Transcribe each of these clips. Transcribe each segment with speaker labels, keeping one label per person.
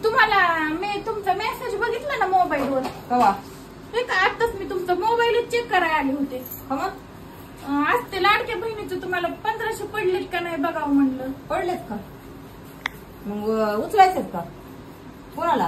Speaker 1: तुम्हाला मी तुमचा मेसेज बघितला ना मोबाईलवर.
Speaker 2: कवा?
Speaker 1: आताच मी तुमचा मोबाईलच चेक करायला आले होते. आज ते लाडक्या बहिणीचं तुम्हाला 1500 पडलेत का नाही बघावं म्हणलं.
Speaker 2: पडलेत का? मग उचलायचेत का? कोणाला?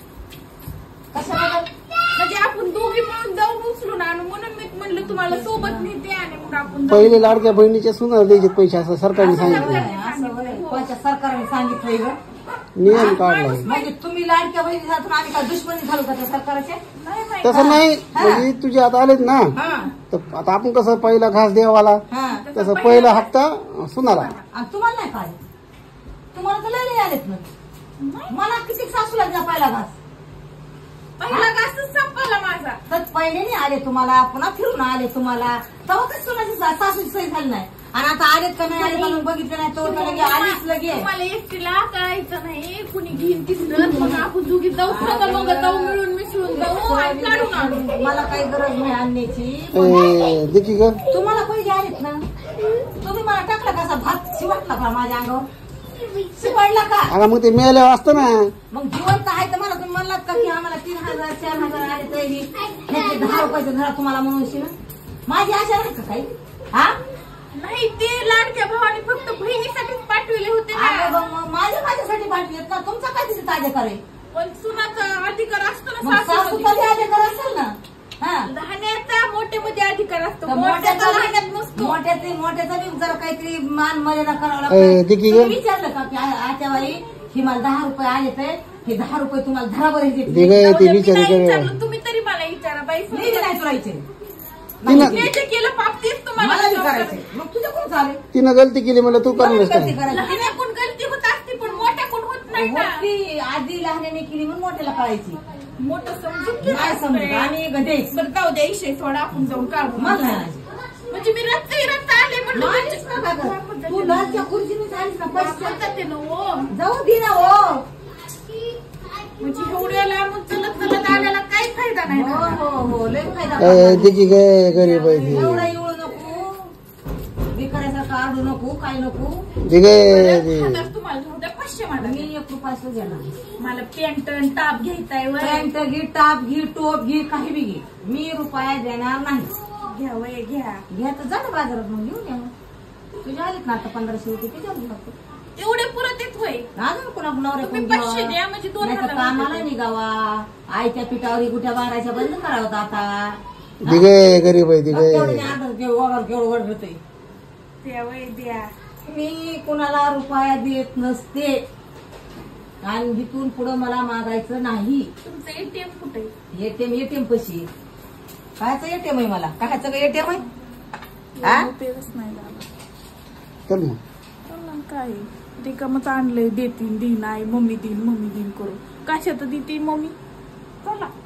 Speaker 2: कशाला?
Speaker 1: म्हणजे आपण दोघी मिळून जाऊन उचलून आणू म्हणून मी म्हणलं तुम्हाला सोबत नेते आणि मग आपण
Speaker 3: पहिले लाडक्या बहिणीच्या सुनाला द्यायचे पैसे असं सरकारने सांगितलं.
Speaker 2: सरकारने सांगितलंय ग.
Speaker 3: नियम काढलाय.
Speaker 2: म्हणजे तुम्ही लाडक्या बहिणी जातो आम्ही का दुश्मनी झालो का त्या सरकारचे?
Speaker 3: तसं नाही. म्हणजे तुझे आता आलेत ना, तर आता आपण कसं पहिला घास देवाला तसं पहिला हप्ता सुनाला.
Speaker 2: तुम्हाला नाही काय? तुम्हाला तर लय आलेत ना. मला किती सासूला द्या पहिला घास.
Speaker 1: पहिला घासच संपला माझा.
Speaker 2: तर पहिले नाही आले तुम्हाला, पुन्हा फिरून आले तुम्हाला. तेव्हा कधी सुनाची सासूची सोय झाली नाही. आणि आता आलेत का नाही आले का बघितलं नाही तो लगे आलीच लगे.
Speaker 1: मला एकटीला कळायचं नाही कुणी घेईन तिथं. मग आपण दोघी जाऊ का मग जाऊ मिळून मिसळून जाऊ आणि काढून आणू.
Speaker 2: मला काही गरज नाही आणण्याची.
Speaker 3: देखी ग
Speaker 2: तुम्हाला पहिले आलेत ना. तुम्ही मला टाकला कसा भात शिवटला का माझ्या अंगावर? शिवडला का?
Speaker 3: अगं मग ते मिळाल्यावर असतं ना.
Speaker 2: मग जिवंत आहे तर मला तुम्ही म्हणलात का की आम्हाला 3000 4000 आले तरी 10 रुपयाचं घरा तुम्हाला म्हणून ना. माझी आशा नाही का काही? हा
Speaker 1: नाही ते लाडक्या भावाने फक्त बहिणीसाठीच पाठवले होते ना.
Speaker 2: माझ्यासाठी पाठवलेत ना. तुमचा काय तिथे अधिकार आहे?
Speaker 1: पण सुनाचा अधिकार असतो ना.
Speaker 2: सासूचा अधिकार असेल ना.
Speaker 1: लहान्याचा मोठ्यामध्ये अधिकार असतो.
Speaker 2: मोठ्याचा बी जरा काहीतरी मान मर्यादा करावं लागतं. विचारलं का की आत्याबाई ही मला 10 रुपये आले तर हे 10 रुपये तुम्हाला धराबर
Speaker 1: विचारलं. तुम्ही तरी मला विचारा बाई.
Speaker 2: नाही तुला
Speaker 1: केलं पाप तेच तुम्हाला
Speaker 2: करायचं. मग तुझ्या कोण चालेल?
Speaker 3: तिनं गलती केली मला तू करायला
Speaker 1: लहान्याकडून गलती होत असते पण मोठ्याकडून होत नाही ना.
Speaker 2: आधी लहान्याने केली म्हणून मोठ्याला कळायची.
Speaker 1: मोठं समजून
Speaker 2: नाही समजत आणि गडेच.
Speaker 1: बरं जाऊ द्या इशे थोडा आपण जाऊन काढू. म्हणजे मी रक्त आले म्हणलं
Speaker 2: तू लालच्या खुर्चीने चालीस ना पैसे
Speaker 1: जाऊ
Speaker 2: दे ना. हो
Speaker 1: म्हणजे एवढ्या लांबून चलत चलत आल्याला काही फायदा नाही.
Speaker 2: हो लय फायदा.
Speaker 3: देखी गे गरीब आहे ती.
Speaker 2: एवढा येऊ नको विकायसारखं आडू नको काय नको.
Speaker 1: तुम्हाला 500 मला.
Speaker 2: मी 1 रुपया घेणार.
Speaker 1: मला पॅन्ट टाप घ्यायचाय.
Speaker 2: पॅन्ट घे टाप घे टोप घे काही बी घे. मी रुपया देणार नाही.
Speaker 1: घ्या वय घ्या
Speaker 2: तर जा बाजारात मग घेऊन या. तुझ्या आलेत ना आता 1500 रुपये किती आले फक्त.
Speaker 1: एवढे पुरत येत होय.
Speaker 2: अजून कोणा नवऱ्या
Speaker 1: 500 द्या म्हणजे 2000
Speaker 2: कामाला निघावा. आईच्या पिठावर गुट्या बारायच्या बंद करावं आता.
Speaker 3: गरीब आहे
Speaker 2: केवढं वड होते.
Speaker 1: द्या.
Speaker 2: मी कुणाला रुपया देत नसते आणि इथून पुढं मला मागायचं नाही.
Speaker 1: तुमचं एटीएम कुठे?
Speaker 2: एटीएम पशी कायचं एटीएम आहे? मला कायचं का एटीएम आहे?
Speaker 1: नाही काय रिकामच आणलंय. देतीन दिन आहे मम्मी दिन करू कशात देते मम्मी. चला